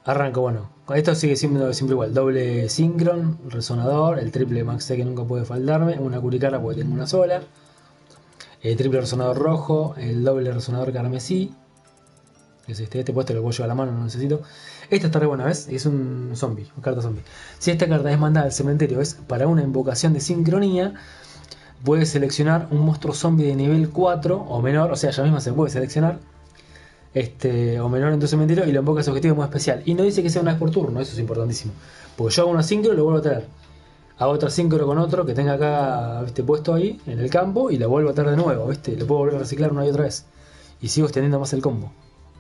Arranco, bueno. Esto sigue siendo siempre igual. Doble Synchron, resonador, el triple Max C que nunca puede faltarme, una Curicara porque tengo una sola, el triple resonador rojo, el doble resonador carmesí, que es este puesto lo puedo llevar a la mano, no necesito. Esta está re buena, ¿ves? Es un zombie, una carta zombie. Si esta carta es mandada al cementerio, es para una invocación de sincronía, puedes seleccionar un monstruo zombie de nivel 4 o menor, o sea, ya misma se puede seleccionar o menor en tu cementerio y lo invocas a objetivo muy especial. Y no dice que sea una vez por turno, eso es importantísimo. Porque yo hago una sincro y lo vuelvo a traer. Hago otra sincro con otro que tenga acá puesto ahí en el campo y lo vuelvo a traer de nuevo, ¿viste? Lo puedo volver a reciclar una y otra vez. Y sigo extendiendo más el combo.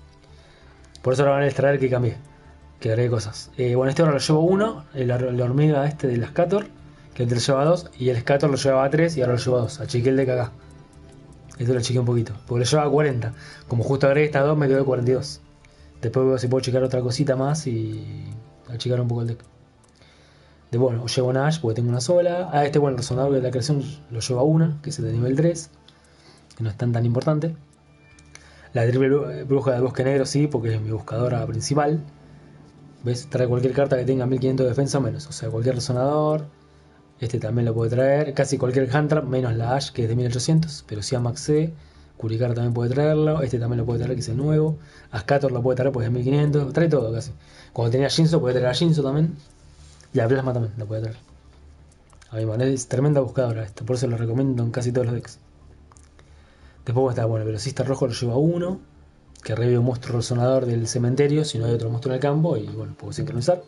Por eso ahora van a extraer que cambié. Que agregué cosas. Bueno, ahora lo llevo 1, la hormiga de las Scator, que antes lo llevaba 2, y el Scator lo llevaba a 3 y ahora lo llevo a 2. Achiqué el de acá. Esto lo achiqué un poquito, porque lo llevaba a 40. Como justo agregué estas 2 me quedó de 42. Después veo si puedo checar otra cosita más y achicar un poco el deck. Bueno, llevo una Ash porque tengo una sola. Bueno, el resonador de la creación lo llevo a 1, que es el de nivel 3, que no es tan importante. La triple bruja del bosque negro sí, porque es mi buscadora principal. ¿Ves? Trae cualquier carta que tenga 1500 de defensa o menos. O sea, cualquier resonador. Este también lo puede traer. Casi cualquier hand trap, menos la Ash, que es de 1800. Pero sí a Max C. Curicara también puede traerlo. Este también lo puede traer, que es el nuevo. Ascator lo puede traer, pues es 1500. Trae todo casi. Cuando tenía Jinzo, puede traer a Jinzo también. Y a Plasma también lo puede traer. A mi manera es tremenda buscadora esto. Por eso lo recomiendo en casi todos los decks. Después está, bueno, el velocista rojo lo lleva a 1. Que revive un monstruo resonador del cementerio si no hay otro monstruo en el campo. Y bueno, puedo sincronizar.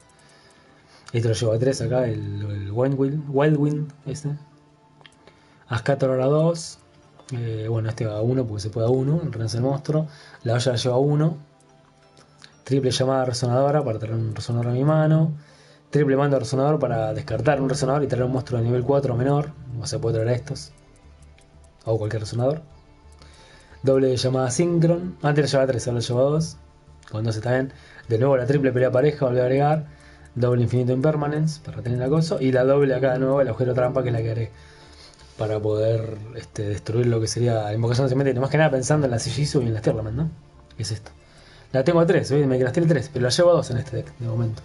Este lo llevo a 3 acá, el Wildwind este. Ascator ahora 2. Bueno, este va a 1 porque se puede a 1. Renace el monstruo. La olla la lleva a 1. Triple llamada resonadora para traer un resonador a mi mano. Triple mando de resonador para descartar un resonador y traer un monstruo de nivel 4 o menor. No se puede traer a estos. O cualquier resonador. Doble llamada Synchron. Antes la llevaba 3, ahora la lleva 2. Con 2 está bien. De nuevo la triple pelea pareja, volví a agregar. Doble infinito impermanence para tener acoso. Y la doble acá de nuevo, el agujero trampa, que es la que haré para poder destruir lo que sería la invocación de cementerio. Más que nada pensando en la Sigisu y en la Sterlament, ¿no? ¿Qué es esto? La tengo a 3, ¿ves? Me gasté el 3, pero la llevo a 2 en este deck de momento.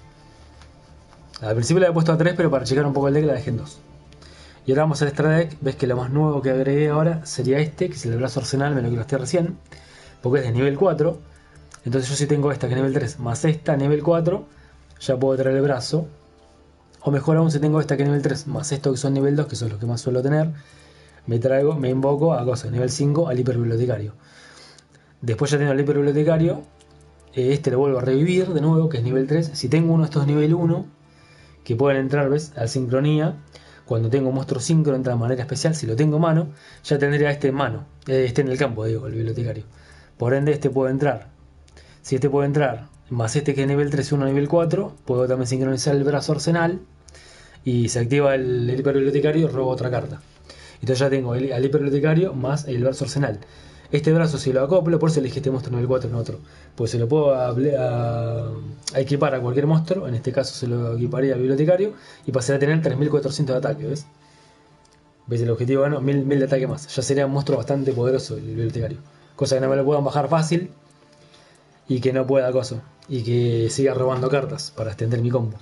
Al principio la he puesto a 3, pero para checar un poco el deck la dejé en 2. Y ahora vamos al extra deck. Ves que lo más nuevo que agregué ahora sería este, que es el brazo arsenal, me lo gasté recién, porque es de nivel 4. Entonces yo si tengo esta que es nivel 3 más esta nivel 4, ya puedo traer el brazo. O mejor aún, si tengo esta que es nivel 3 más esto que son nivel 2, que son los que más suelo tener, me invoco a cosas nivel 5 al hiperbibliotecario. Después ya tengo el hiperbibliotecario, este lo vuelvo a revivir de nuevo, que es nivel 3. Si tengo uno de estos nivel 1, que pueden entrar, ¿ves? Al sincronía. Cuando tengo un monstruo sincro entra de manera especial. Si lo tengo mano, ya tendría este en mano. Este en el campo, digo, el bibliotecario. Por ende, este puede entrar. Si este puede entrar, más este que es nivel 3 y uno nivel 4, puedo también sincronizar el brazo arsenal. Y se activa el hiperbibliotecario y robo otra carta. Entonces ya tengo al hiperbibliotecario más el brazo arsenal. Este brazo si lo acoplo, por eso elegí este monstruo nivel 4 en otro. Pues se lo puedo a equipar a cualquier monstruo. En este caso se lo equiparía al bibliotecario. Y pasará a tener 3400 de ataque, ¿ves? ¿Ves el objetivo? Bueno, 1000 de ataque más. Ya sería un monstruo bastante poderoso el bibliotecario. Cosa que no me lo puedan bajar fácil. Y que no pueda acoso. Y que siga robando cartas para extender mi combo.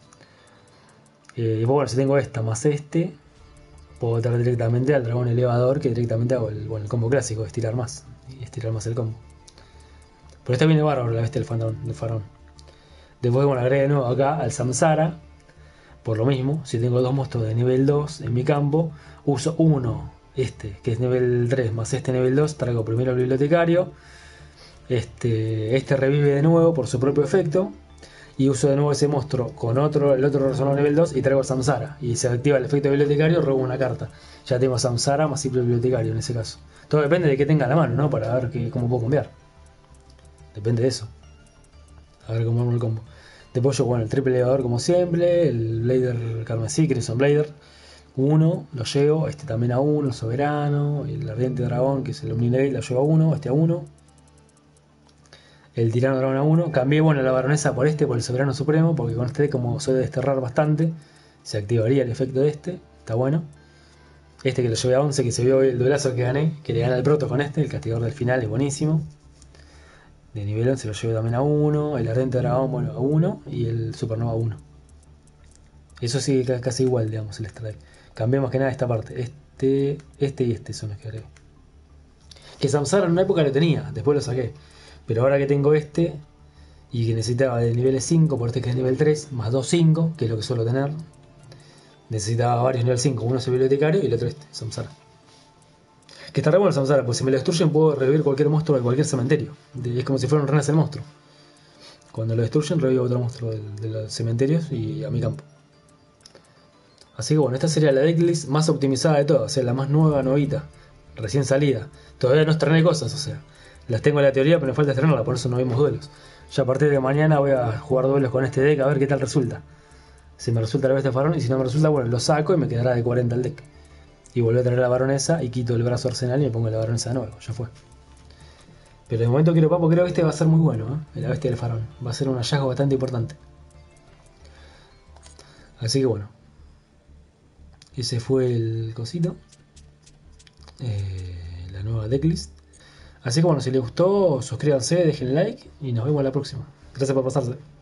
Y bueno, si tengo esta más este, puedo traer directamente al dragón elevador, que directamente hago el combo clásico, estirar más el combo. Pero esta viene bárbaro la bestia del faraón. Después, bueno, agrego de nuevo acá al Samsara, por lo mismo. Si tengo dos monstruos de nivel 2 en mi campo, uso uno, que es nivel 3, más este nivel 2, traigo primero al bibliotecario. Este revive de nuevo por su propio efecto. Y uso de nuevo ese monstruo con el otro resonador nivel 2 y traigo a Samsara. Y se activa el efecto bibliotecario, robo una carta. Ya tengo a Samsara más simple bibliotecario en ese caso. Todo depende de qué tenga a la mano, ¿no? Para ver cómo puedo cambiar. Depende de eso. A ver cómo armo el combo. Después yo, bueno, el triple elevador como siempre. El Blader carmesí, Crimson Blader. 1, lo llevo. Este también a 1, el soberano. El ardiente dragón, que es el Omnilade, lo llevo a 1. Este a 1. El tirano dragón a 1. Cambié, bueno, la baronesa por el soberano supremo, porque con este, como soy de desterrar bastante, se activaría el efecto de este. Está bueno. Este que lo llevé a 11, que se vio el duelazo que gané, que le gana el proto con el castigador del final, es buenísimo. de nivel 11 lo llevo también a 1, el Ardente Dragón, bueno, a 1 y el Supernova a 1. Eso sí, casi igual, digamos, el strike. Cambié más que nada esta parte. Este y este son los que agregué. Que Samsara en una época lo tenía, después lo saqué. Pero ahora que tengo este y que necesitaba de niveles 5, por este que es nivel 3, más 2, 5, que es lo que suelo tener. Necesitaba varios nivel 5, uno es el bibliotecario y el otro este, Samsara. Que está re bueno el Samsara, pues si me lo destruyen puedo revivir cualquier monstruo de cualquier cementerio. Es como si fuera un renace el monstruo. Cuando lo destruyen revivo otro monstruo de los cementerios y a mi campo. Así que bueno, esta sería la decklist más optimizada de todas, o sea, la más nueva, novita, recién salida. Todavía no estrené cosas, o sea, las tengo en la teoría, pero me falta estrenarla, por eso no vimos duelos. Ya a partir de mañana voy a jugar duelos con este deck a ver qué tal resulta. Si me resulta la bestia farón y si no me resulta, bueno, lo saco y me quedará de 40 el deck. Y vuelvo a traer la baronesa y quito el brazo arsenal y me pongo la baronesa de nuevo, ya fue. Pero de momento quiero papo, creo que este va a ser muy bueno, la bestia del farón. Va a ser un hallazgo bastante importante. Así que bueno. Ese fue el cosito. La nueva decklist. Así que bueno, si les gustó, suscríbanse, dejen like y nos vemos la próxima. Gracias por pasarse.